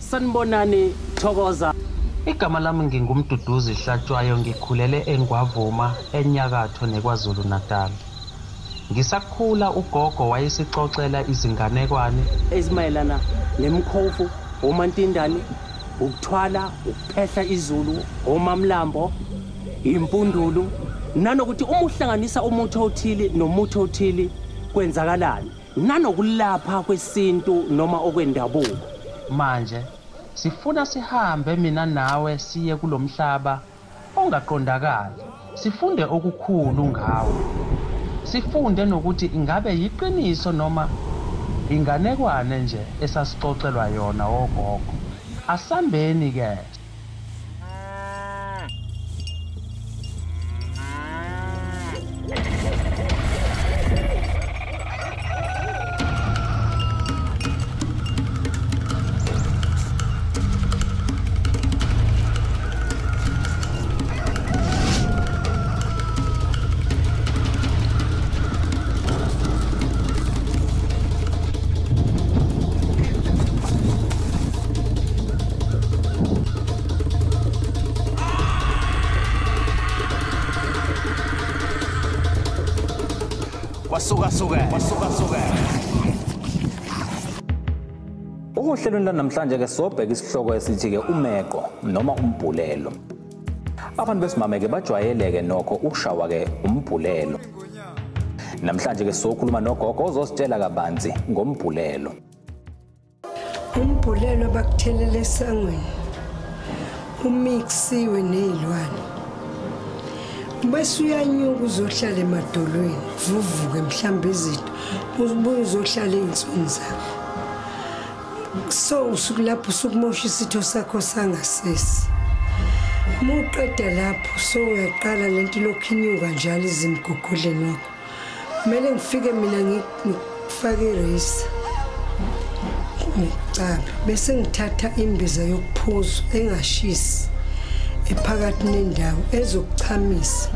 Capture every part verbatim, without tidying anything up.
Sanibonani Thokoza. Igama lami ngingumduduzi Hlatshwayo ngikhulele eNgwavuma eNyakatho neKwaZulu Natal. Ngisakhula ugogo wayesixoxela izinganekwane ezimayelana nemkhofu, omantindane, ukuthwala, ukuphehla izulu, omamlambo, impundulu, nanokuthi uma uhlanganisa umuthi othile nomuthi othile kwenzakalani, nanokulapha kwesintu noma okwendabuko. Manje sifuna sihambe mina nawe siye kulomhlaba ongaqondakali, sifunde okukhulu ngawo. Sifunde nokuthi ingabe yiqiniso noma inganekwane nje esasixoxelwa yona ogogo. Asambeni ke. Wasuka suka wasuka suka. Uhlelweni lanamhlanje ke sobheka isihloko esithi ke umeqo noma umbhulelo. Abantu besimame ke bajwayeleke nokho ukushawa ke umbhulelo. Namhlanje ke sokhuluma nogogo ozositshela kabanzi ngombhulelo. Umbhulelo bakuthelele esangweni. Umixiwe nezilwane. Bese uyanyuka uzohlala emadolweni, vuvuke mhlambe izinto, uzibuye uzohlala einzweni zakho. So usuku lapho usukumosha isitho sakho sangasesi. Muqeda lapho so uyaqala lento lokhinyuka njalo izimgugudleni wakho. Kumele ngifike mina ngifake irase. Ngicaba bese ngithatha imbiza yokuphuza engashisi. Ephakathi nendawo ezokuchamisa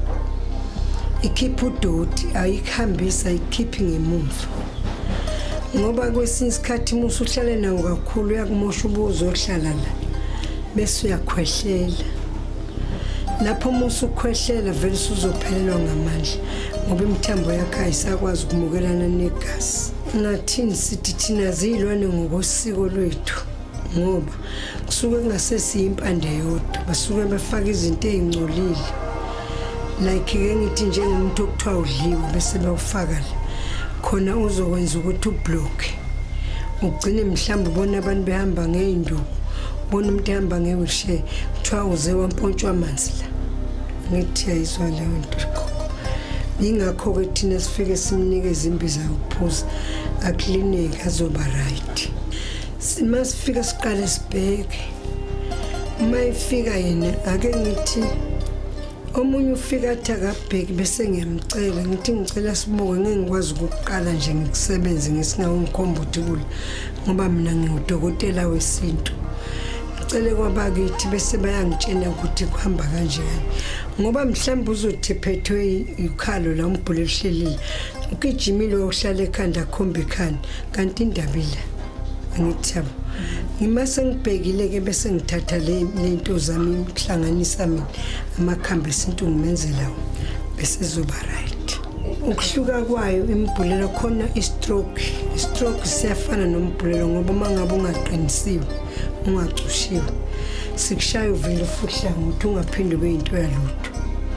ikhipha udoti ayikhambisa ikhiphi ngemuva ngoba kwesinye isikhathi musu uhlale nawo kakhulu yakumosha ubuzo ohlala la bese uyakhwehlela lapho musu ukhwehlela vele usuzophelelwa ngamandla ngoba imithambo yakhe ayisakwazi ukumukelana negazi nathini sithi thina zilwane ngokosiko lwethu ngoba kusuke kungasesi impande yodwa basuke befaka izinto ezingcolile like ke ngithi njengomuntu okuthiwa udliwe bese bawufaka la khona uzokwenza ukuthi ublock ugcine mhlawumbe ubona abantu behamba ngeinduku ubona umuntu ehamba ngewheelchair kuthiwa uze wampontshwa amanzi la ngithi ayizwa leyo nto ingakho ke thina sifike simnikeze imbiza yokuphuza aklinika azoba right. Simasifika siqale sibheke mayifika yena ake ngithi omunye ufika athi akabheki bese ngiyamcela ngithi ngicela sibuke ngengikwazi ukuqala nje ngikusebenze ngesingawo ngikhombuthe kule ngoba mina ngiyudokotela wesintu ngicele kwabakithi bese bayangitshela ukuthi kuhamba kanjani ngoba mhlawumbe uzothi phethwe ikhalo la umbhulelo hlelile ukijimile ohlala ekhanda khombe khani kanti indabile ngithaba ngimase ngibhekile ke bese ngithatha le lento zami ukuhlanganisa mina amakhambi esintu ngimenzela bese zoba right. Ukuhluka kwayo imbhulelo khona i-stroke i-stroke siyafana nombhulelo ngoba mangabe ungaqinisiwe ungacushiwe sikushaya uvile futhi ukuthi ungaphinde ube into yalutho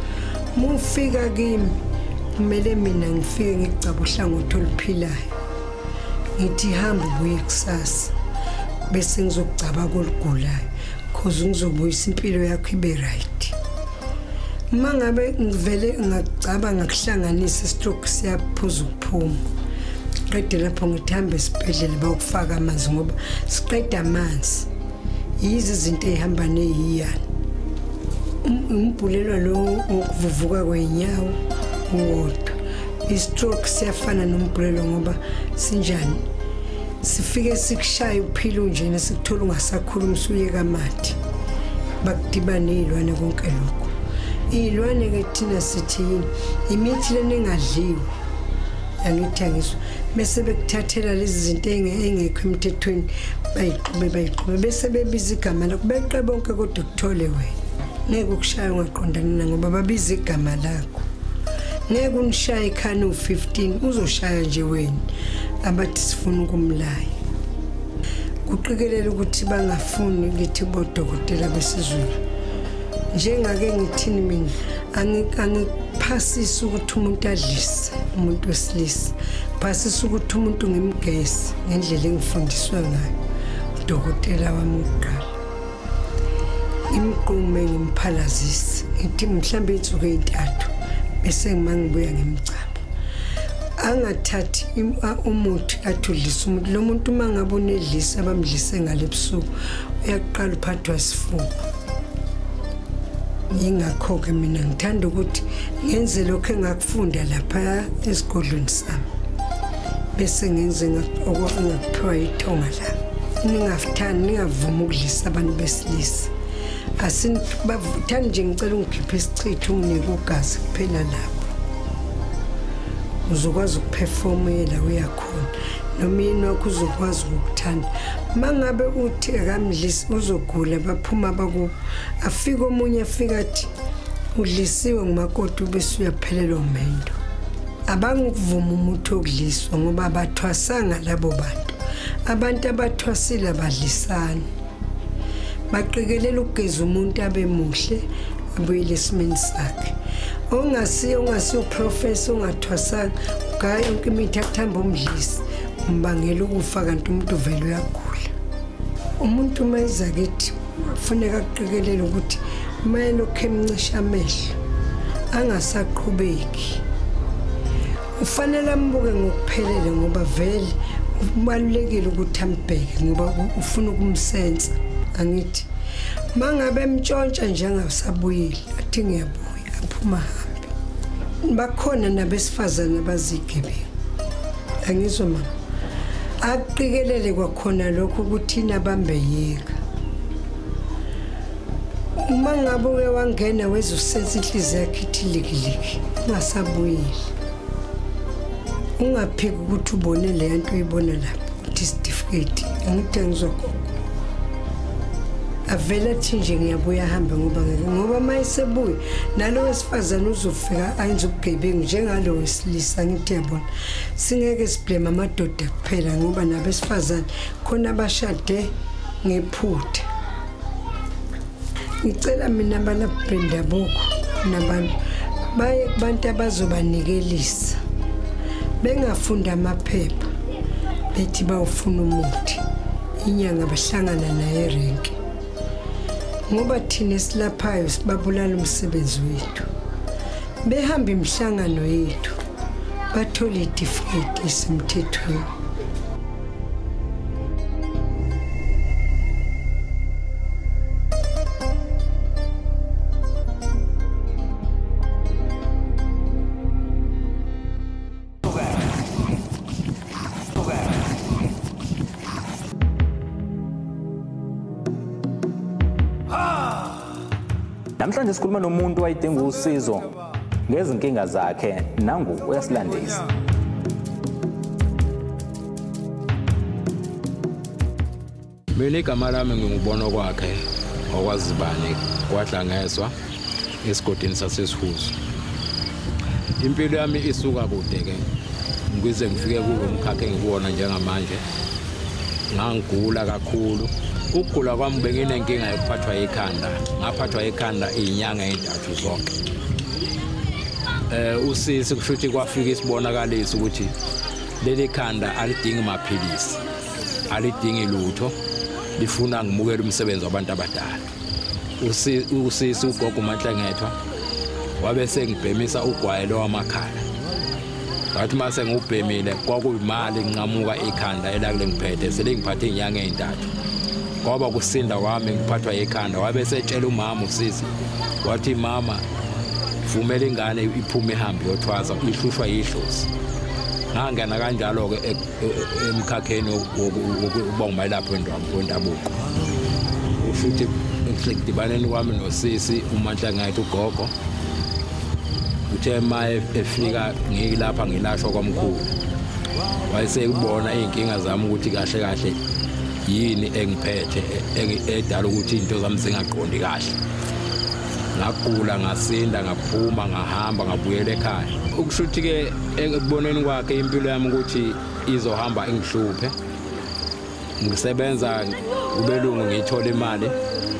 mufika kimi kumele mina ngifike ngicaba uhlangothi oluphilayo ngithi hamba ubuye kusasa bese ngizocaba kolugulayo cause ngizobuyisa impilo yakho ibe right. Mangabe ngivele ngacaba ngakuhlanganisa stroke siyaphuza ukuphuma qede lapho ngithamba esibhedlela bakufaka amanzi ngoba siqeda amanzi yizi izinto ezihamba neziyana umbhulelo lo ukuvuvuka kwenyawo uwodwa i-stroke siyafana nombhulelo ngoba sinjani sifike sikushaya uphilo nje nesikuthola ungasakhuluma usuyeka amathi bakudibana izilwane konke lokho izilwane ke thina sithi imithi lena engadliwe angithi angizwa bese bekuthathela lezi zinto engekho emthethweni bayiqhube bayiqhube bese bebiza igama lakho beqe bonke kodwa kuthole wena ngeke ukushaya ungaqondana ngoba babiza igama lakho ngeke unishaye ekhana u fifteen uzoshaya nje wena abathi sifuna ukumlaya kuqikelela ukuthi bangafuni ngithi bodokotela besizulu njengake ngithini mina angiphasisi ukuthi umuntu adlise umuntu wesilisa phasisa ukuthi umuntu ngimgesi ngendlela engifundiswe ngayo udokotela wami uqala imqume ngimphalazisi ngithi mhlambe ithuke intathu bese ngimangibuya ngimcaba angathathi umuthi athulisa umuntu lo muntu mangabona edlisa abamdlise ngalebusuku uyaqala uphathwa isifuba ingakho ke mina ngithanda ukuthi ngenze lokho engakufunda lapha esigodlweni sami bese ngenze ngokungaphiwa ithonga la ningafuthani ningavuma ukudlisa abantu besilisa asinibavuthani nje ngicela ungikhiphe isichitho unginike ugazi kuphela lapho uzokwazi ukuperformela uyakhona noma yini wakho uzokwazi ukuthanda mangabe uthi akamdlisi uzogula baphuma baku afika omunye afika athi udlisiwe ngumakoti bese uyaphelelwa umendo abangukuvuma umuntu okudliswa ngoba abathwasanga labo bantu abantu abathwasile abadlisana baqikelela ukugeza umuntu abemuhle abuyile esimeni sakhe ongasiyo ongasiyo professor ongathwasanga ugayi yonke imithi akuthamba umdlisi umbangela ukufa kanti umuntu vele uyagula umuntu mayiza kithi kufuneka aqikelela ukuthi mayelo khemncisha amehlo angasaqhubeki ufanele ambuke ngokuphelele ngoba vele ubalulekile ukuthi ambheke ngoba ufuna ukumsensa angithi mangabe emtshontsha njengasabuyile athi ngiyabuya aphuma hambe bakhona nabesifazana abazigebeni angizwa mama aqikelele kwakhona lokho ukuthi nabambeyeka uma ngabe uye wangena wezusenza inhliziyo yakhe ithilikiliki ungasabuyile ungaphiki ukuthi ubone le nto uyibona lapho ukuthi certificate angithi ngizwa khona avela thi nje ngiyabuya hamba ngoba ngeke ngoba mayisebuya nalo wesifazana uzofika ayenze ubugebengu njengalo wesilisa ngithi yabona singeke siblame amadoda kuphela ngoba nabesifazana khona abashade ngephutha ngicela mina abalaphi bendabuko nabantu baye kubantu abazobanikelisa bengafunda amaphepha bethi bawufuna umuthi inyanga bahlangana naye erenki ngoba thina esilaphayo sibabulala umsebenzi wethu behamba imihlangano yethu bathola itifikethi esemthethweni Namhlanje sikhuluma nomuntu owayedinga usizo ngezinkinga zakhe nangu uyasilandisa. Mina igama lami ngingubona kwakhe okwazibani kwadlangeswa esigodini sasesihuzo. Impilo yami isuka kude ke ngize ngifike kulo mkhakha engikuwona njengamanje. Ngangigula kakhulu. Ukugula kwami benginenkinga yokuphathwa ikhanda. Ngaphathwa ikhanda izinyanga ezintathu zonke. Eh usisi kushuthi kwafika isibonakaliso ukuthi leli khanda alidingi maphilisi. Alidingi lutho. Lifuna ngimukela umsebenzi wabantu abadala. Usisi usisi ugogo uManhlengethwa wabe sengibhemisa ugwayelo wamakhala. Ngathi mase ngubhemile kwakuyimali nginqamuka ikhanda elakule ngiphethe selingiphathe izinyanga ezintathu. Ngoba kusinda kwami ngiphathwa ikhanda wabe setshela umama usisi wathi mama vumela ingane iphume ihambe yothwaza ihlushwa yihlozi. Ngangena kanjalo ke emkhakheni wokuba ngumelaphi wendabuko. Futhi ngikudibaneni kwami nosisi uManhlengethwa ugogo uthe maye efika ngilapha ngilashwa kwamkhulu wayesekubona inkinga zami ukuthi kahle kahle yini engiphethe edala ukuthi into zami zingaqondi kahle ngagula ngasinda ngaphuma ngahamba ngabuyela ekhaya ukushuthi ke ekuboneni kwakhe impilo yami ukuthi izohamba ingihluphe ngisebenza kubelungu ngithola imali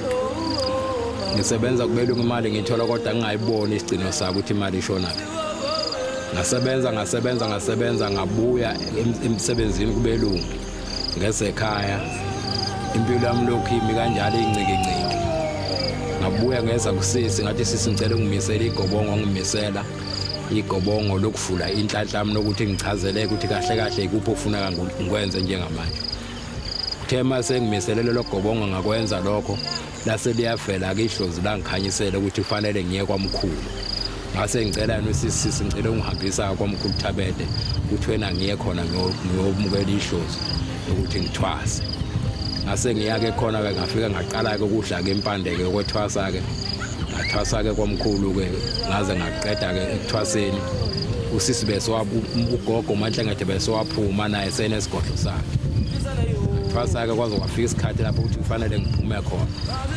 ngisebenza kubelungu imali ngithola kodwa ngingayiboni isigcino sabo ukuthi imali ishona ngasebenza ngasebenza ngasebenza ngabuya emsebenzini kubelungu ngesekhaya impilo yami lokhu imi kanjalo incike incike ngabuya ngeza kusisi ngathi sisi ngicela ungimisela igobongo ngimisela igobongo lokuvula inhlanhla yami nokuthi ngichazele ukuthi kahle kahle ikuphi ofuna ngikwenze njengamanje thema sengimiselele lo gobongo ngakwenza lokho lase liyavela ke ihlozi la ngikhanyisela ukuthi kufanele ngiye kwamkhulu ngase ngicela nosisi singicela ungihambisa kwamkhulu Thabede ukuthi wena ngiye khona ngiyomukela ihlozi ukuthi ngithwase ngase ngiyake khona ke ngafika ngaqala ke ukudla ke impande ke kwethwasa ke ngathwasa ke kwamkhulu ke ngaze ngaqeda ke ekuthwaseni usisi bese ugogo Mahlengethe bese waphuma naye senesigodlo sakhe thwasa ke kwaze kwafika isikhathi lapho ukuthi kufanele ngiphume khona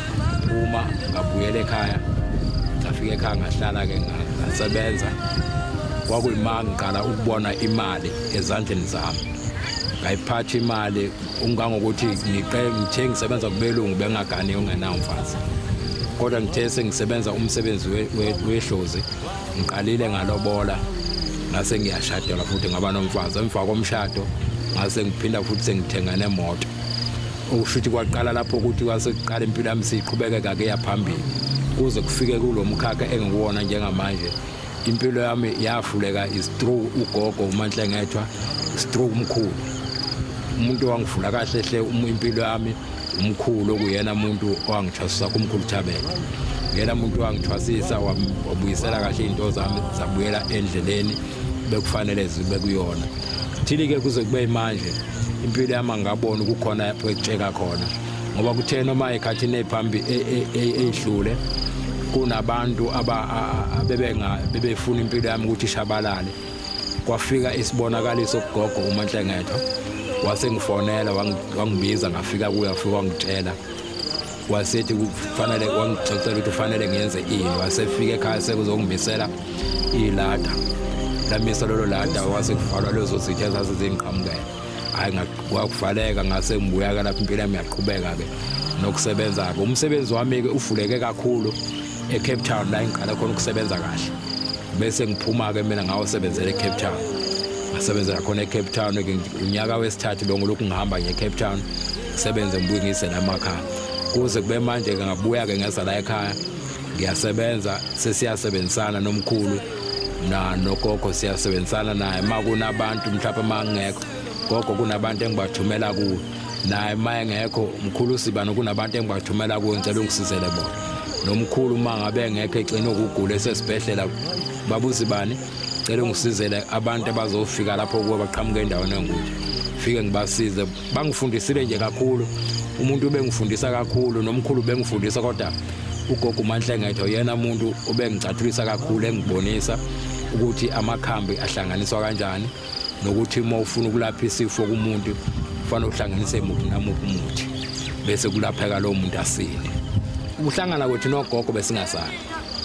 uma ngabuyela ekhaya ngafika ekhaya ngahlala ke ngasebenza kwakuyimanga ngiqala ukubona imali ezandleni zami ngayiphatha imali ungangokuthi ngiqe ngithe ngisebenza kubelungu bengagani ungenawo mfazi kodwa ngithe sengisebenza umsebenzi wehlozi ngiqalile ngalobola ngase ngiyashadela futhi ngaba nomfazi emva komshado ngase ngiphinda futhi sengithenga nemoto ukushuthi kwaqala lapho ukuthi kwasekuqala impilo yami siqhubekeka ke yaphambili kuze kufike kulomkhakha engikuwona njengamanje impilo yami yafuleka is through ugogo uMahlengethe is through umkhulu umuntu wangivula kahle hle impilo yami umkhulu okuyena umuntu owangithwasisa kumkhulu Thabede yena umuntu wangithwasisa wabuyisela kahle into zami zabuyela endleleni bekufanele zibe kuyona thili ke kuze kube manje impilo yami ngabona ukukhona lapho ekutsheka khona ngoba kuthe noma ekhathini ephambi ehlule kunabantu abebenga bebefuna impilo yami ukuthi ishabalale kwafika isibonakaliso kugogo uMahlengethe wase ngifonela wangibiza ngafika kuye afika wangitshela wasethi kufanele wangixoxela ukuthi ufanele ngiyenze ini wasefika ekhaya sekuzongimisela ilada lamisa lolo lada wase kuvalwa lezo zithe zazizinqhamukela hayi ngakuvaleka ngase ngibuya ke lapha impilo yami yaqhubeka ke nokusebenza ke umsebenzi wami ke uvuleke kakhulu eCape Town la ngiqala khona ukusebenza kahle bese ngiphuma ke mina ngawusebenzela eCape Town ngasebenza khona eCape Town ke unyaka wesithathu lo ngolokhu ngihamba ngeCape Town ngisebenze ngibuye ngise namakhaya kuze kube manje ke ngabuya ke ngeza la ekhaya ngiyasebenza sesiyasebenzisana nomkhulu na nogogo siyasebenzisana naye makunabantu mhlawumbe mangekho gogo kunabantu engibathumela kuwo naye maye ngekho mkhulu siba nokunabantu engibathumela kuwo ngicela ungisizele bona nomkhulu mangabe ngekho egcina ukugula esesibhedlela babuzi bani cela ungisizele abantu abazofika lapho kuba baqhamuke endaweni engukuthi fike ngibasize bangifundisile nje kakhulu umuntu ubengifundisa kakhulu nomkhulu bengifundisa kodwa ugogo uMahlengethe yena umuntu obengicathulisa kakhulu engibonisa ukuthi amakhambi ahlanganiswa kanjani nokuthi uma ufuna ukulapha isifo kumuntu kufanele uhlanganise umuntu namuthi umuthi bese kulapheka lo muntu asile ukuhlangana kwethu nogogo besingasana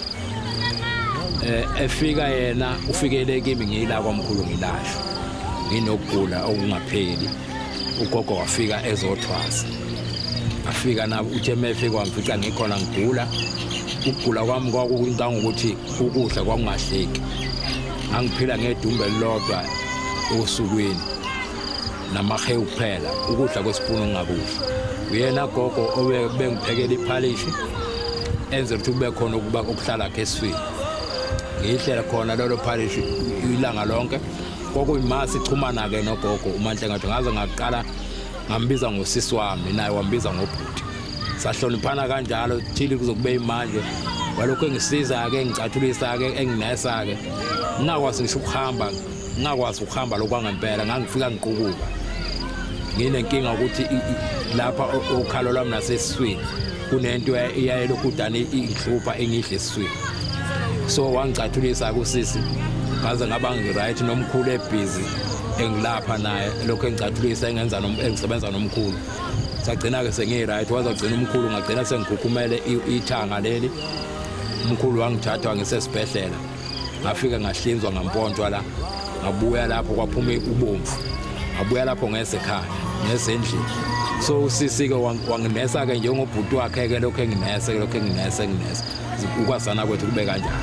eh efika yena ufikele kimi ngila kwamkhulu ngilashwa nginokugula okungapheli ugogo wafika ezothwasa afika na uthe mefika wamfica ngikhona ngigula ukugula kwami kwakuncanga ukuthi ukudla kwakungahleki angiphila ngedumbe lodwa osukwini namahe kuphela ukudla kwesipunu ngingakudla uyena gogo obengiphekela iphalishi enze ukuthi kube khona ukuba ukuhlala kesifini ngihlela khona lolo phalishi ilanga lonke kokuyimasi ichumana ke nogogo uMahlengethe ngaze ngaqala ngambiza ngosisi wami naye wambiza ngobhuti sahloniphana kanjalo thili kuzokube imanje walokho engisiza ke ngicathulisa ke enginesa ke ngakwazi ngisho ukuhamba ngakwazi ukuhamba lokwangempela ngangifika ngiqubuka nginenkinga ukuthi lapha okhalo lwami nasesiswini kunento iyayelokudani inhlupha engidle esiswini so wangicathulisa kusisi ngaze ngaba ngiright nomkhulu ebusy engilapha naye lokho engicathulisa engenza engisebenza nomkhulu sagcina ke sengiright wazagcina umkhulu ngagcina sengikhukhumele ithanga leli umkhulu wangithatha ngisesibhedlela ngafika ngahlinzwa ngampontshwa la ngabuya lapho kwaphuma ubomvu ngabuya lapho ngesekhaya ngesendlini so usisi ke wanginesa ke njengobhuti wakhe ke lokho enginese lokho enginese nginese ukwasana kwethu kube kanjani.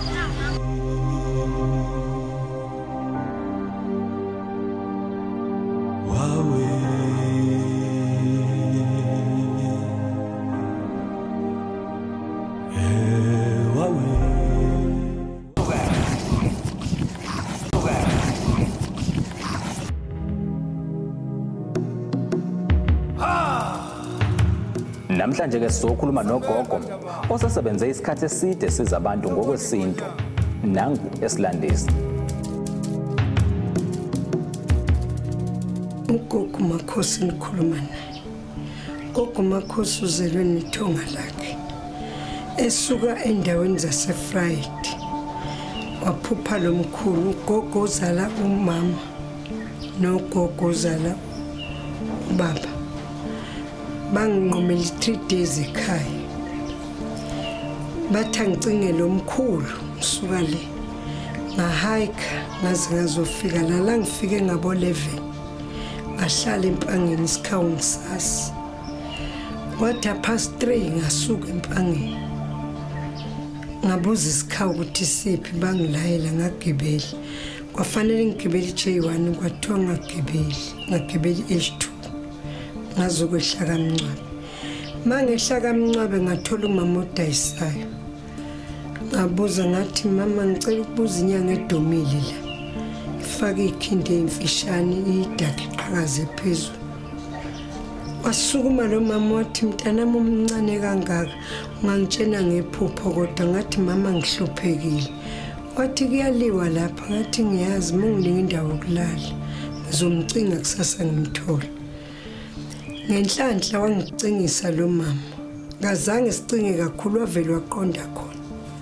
Namhlanje ke sokhuluma nogogo osesebenze isikhathi eside siza abantu ngokwesintu nangu esilandisi. Ugogo Makhosi nikhuluma naye. Gogo Makhosi uzelwe nithonga lakhe esuka endaweni zaseFried waphupha lomkhulu ugogo uzala umama nogogo uzala ubaba banginqomela three days ekhaya bathi ngicingele omkhulu usuka le ngahike ngaze ngazofika la ngifike ngabo eleven ngahlala empangeni isikhawu ngisasi wathi past three ngasuka empangeni ngabuza isikhawu ukuthi siphi bangilayela ngagibeli kwafanele ngigibeli J one kwathiwa ngagibeli ngagibeli H two ngazokwehla kaMncwabe mangehla kaMncwabe ngathola umama odayisayo ngabuza ngathi mama ngicela ukubuza inyanga edomile la ifake ikhinde emfishane idaki iqhakaze phezulu wasukuma lo mama wathi mntanami omncane kangaka ungangitshena ngephupho kodwa ngathi mama ngihluphekile wathi kuyaliwa lapha ngathi ngiyazi munginika indawo yokulala ngizomcinga kusasa ngimthola ngenhlanhla wangicingisa lo mama ngazange sicinge kakhulu wavela waqonda khona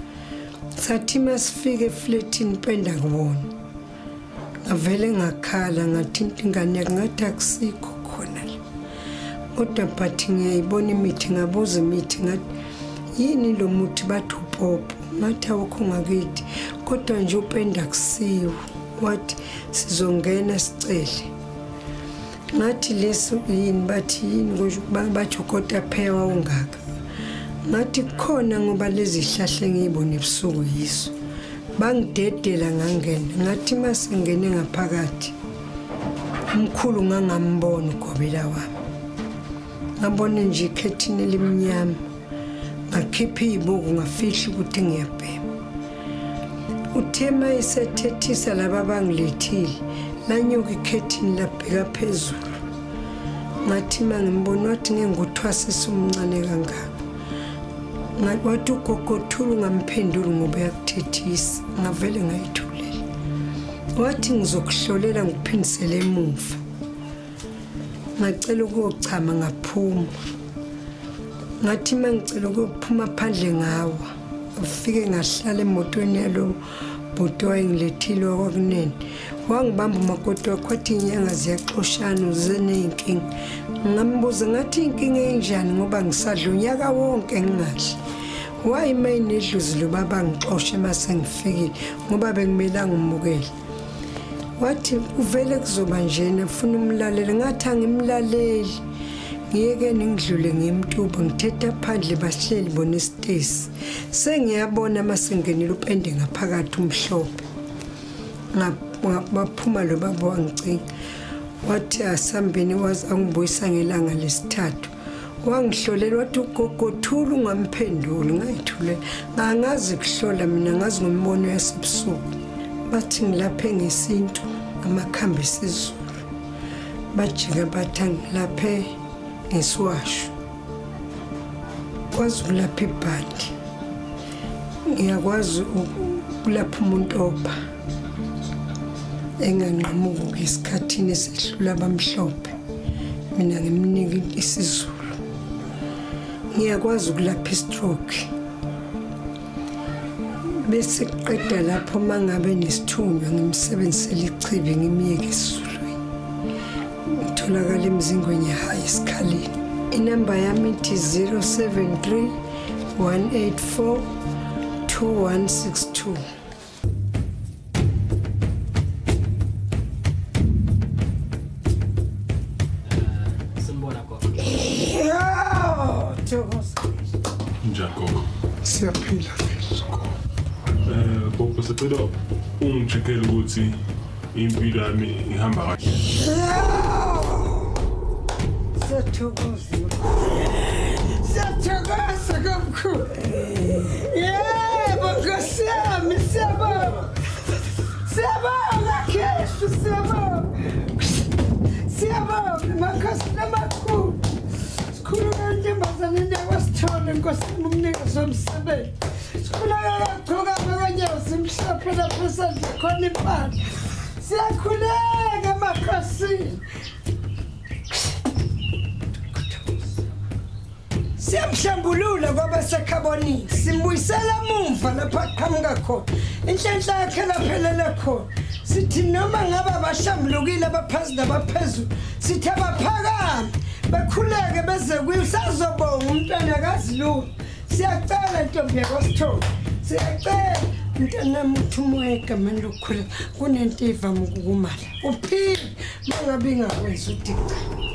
sathi masifike eflatini penda kubona ngavele ngakhala ngathinta ingane ngathi akusikho khona la kodwa bathi ngiyayibona imithi ngabuza imithi ngathi yini lo muthi bathi upopo ngathi awukho ngakithi kodwa nje upenda kusiwo wathi sizongena sicele ngathi leso yini bathi yini kusho bathi ukota phewa ungaka ngathi khona ngoba lezi hlahle ngiyibona ebusuku yiso bangidedela ngangena ngathi masingene ngaphakathi umkhulu ngangambona ugobela wami ngabona nje ikhethini elimnyama ngakhipha izibuko ngafihla ukuthi ngiyabhema uthema isethethisa laba bangilethile lanyuka ikhethini labheka phezulu ngathi mangimbona wathi ngenguthwasisa umncane kangaka ngathi ugogothula ngamphendula ngoba yakuthethisa ngavele ngayithulela wathi ngizokuhlolela ngikuphindisele emuva ngacela ukuyochama ngaphuma ngathi mangicela ukuphuma phandle ngawa ufike ngahlala emotweni yalo bhuti wayengilethile kwakunene wangibamba umakoti wakho wathi inyanga ziyaxoshana uzeneyinkinga ngambuza ngathi inkinga enjani ngoba ngisadla unyaka wonke ngingadli wayime nedluzi lo baba ngixoshe mase ngifikile ngoba bengimelanga umukele wathi uvele kuzoba njena ufuna umlaleli ngathi angimlaleli ngiyeke ningidlule ngimtuba ngithetha phandle bahleli bona isitesi sengiyabona masengenile upende ngaphakathi umhlophe ngaphuma lo baba wangicinga wathi asambeni wazi angibuyisa ngelanga lesithathu wangihlolela wathi ugogothula ungamphenduli ngayithule ngangazi kuhlola mina ngazi ngombono yasebusuku bathi ngilaphe ngesintu amakhambi esizulu bajika bathi ngilaphe ngeswasho kwazi ukulapha ibhadi ngiyakwazi ukulapha umuntu opha enganqamuki ngesikhathini esehlula abamhlophe mina ngimnika isizulu ngiyakwazi ukulapha istroke bese qeda lapho mangabe nesithunywa ngimsebenzisela ichibi ngimiyeke esizulwini utholakala emzingweni high esikhaleni inamba yami ithi zero seven three one eight four two one six two. Njako. Siyaphila phela. Eh, Bobo sicela ungicheckele ukuthi impilo yami ihamba kahle. Siyathokoza. Siyathokoza kakhulu. Yebo, Nkosi yami, siyabonga. Siyabonga Kheshu, siyabonga. Siyabonga makhosi namakhulu. Sikhuluma njengoba njengoba Nkosi umnikazi womsebenzi. Sikhuleka kakhulu abanye simhlophe lapho sandla khona impala. Siyakhuleka makhosini. Siyamhlambulula ngoba sekhabonile. Simbuyisela umva lapha aqhamuka khona. Inhlanhla yakhe laphelele khona. Sithi noma ngabe abashambulukile abaphansi nabaphezulu, sithi abaphakame. Bekhuleke beze kuyisazobonga umntwana kaZulu. Siyacela Ntombi yaKwaSithole. Siyacela mntana muthi umoya egameni lokukhula kunento ivama ukukumala. Uphile mangabe ingakwenza uDica.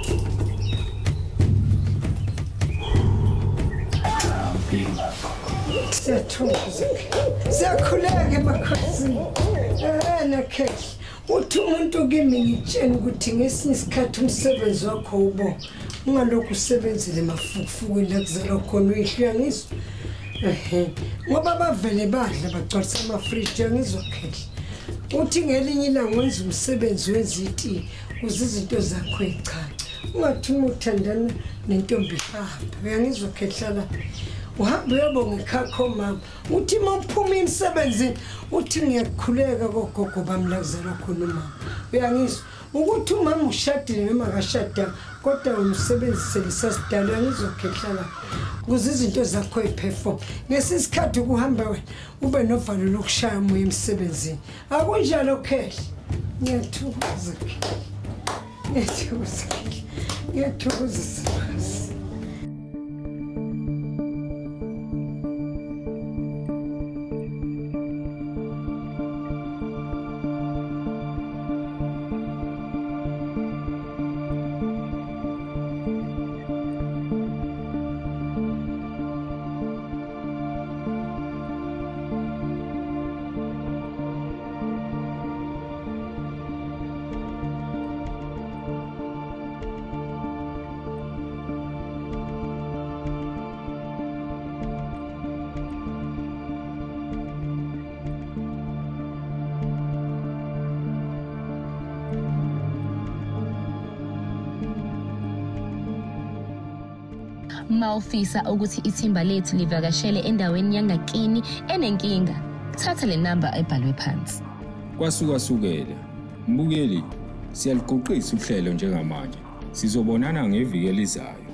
Siyathokoza. Siyakhuleka emakhosini. Eh nakhehla. Uthi umuntu kimi ngitshela ukuthi ngesinye isikhathi umsebenzi wakho ubo ungalokhu usebenzile mafukufukwini la kuzalwa khona uyihluya ngizwa. Ehe. Ngoba bavele badla bagcwalisa amafridge yangizwa khehla. Uthi ngelinye ilanga wenza umsebenzi wenza iti kuze izinto zakho echacha. Ungathi uthandana nentombi hamba. Uyangizwa khehla la. Uhambe uyobonga ekhakho mama. Uthi mawuphuma emsebenzini uthi ngiyakhuleka kogogo bami la kuzalwa khona mama. Uyangizwa ukuthi umama ushadile noma akashada kodwa umsebenzisele sasidala ngizokhehla la. Kuze izinto zakho eperform. Ngesisikhathi ukuhamba wena ube novalo lokushaya moya emsebenzini. Akunjalo khehla. Ngiyathokoza khehla. Ngiyathokoza khehla. Ngiyathokoza sibasi. Mawufisa ukuthi ithimba lethu livakashele endaweni yangakini enenkinga, thatha le number ebhalwe phansi. Kwasuka sukela. Mbukeli, siyaliqoqisa uhlelo njengamanje. Sizobonana ngeviki elizayo.